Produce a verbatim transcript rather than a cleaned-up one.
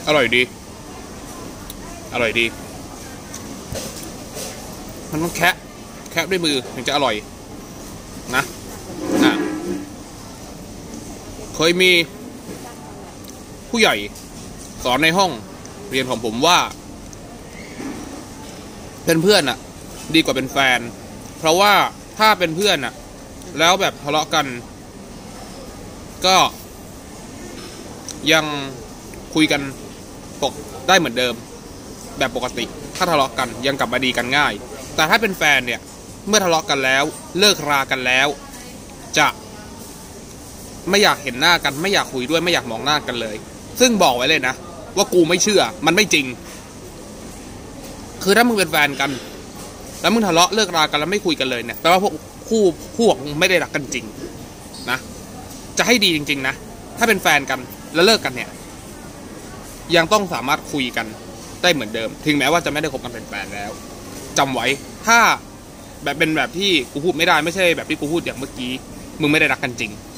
อร่อยดีอร่อยดีมันต้องแคะแคะด้วยมือถึงจะอร่อยนะอ่ะเคยมีผู้ใหญ่สอนในห้องเรียนของผมว่าเป็นเพื่อนอ่ะดีกว่าเป็นแฟนเพราะว่าถ้าเป็นเพื่อนอ่ะแล้วแบบทะเลาะกันก็ยังคุยกันปกได้เหมือนเดิมแบบปกติถ้าทะเลาะกันยังกลับมาดีกันง่ายแต่ถ้าเป็นแฟนเนี่ยเมื่อทะเลาะกันแล้วเลิกรากันแล้วจะไม่อยากเห็นหน้ากันไม่อยากคุยด้วยไม่อยากมองหน้ากันเลยซึ่งบอกไว้เลยนะว่ากูไม่เชื่อมันไม่จริงคือถ้ามึงเป็นแฟนกันแล้วมึงทะเลาะเลิกรากันแล้วไม่คุยกันเลยเนี่ยแปลว่าพวกคู่คู่ของมึงไม่ได้รักกันจริงนะจะให้ดีจริงๆนะถ้าเป็นแฟนกันแล้วเลิกกันเนี่ยยังต้องสามารถคุยกันได้เหมือนเดิมถึงแม้ว่าจะไม่ได้คบกันเป็นแฟนแล้วจำไว้ถ้าแบบเป็นแบบที่กูพูดไม่ได้ไม่ใช่แบบที่กูพูดอย่างเมื่อกี้มึงไม่ได้รักกันจริง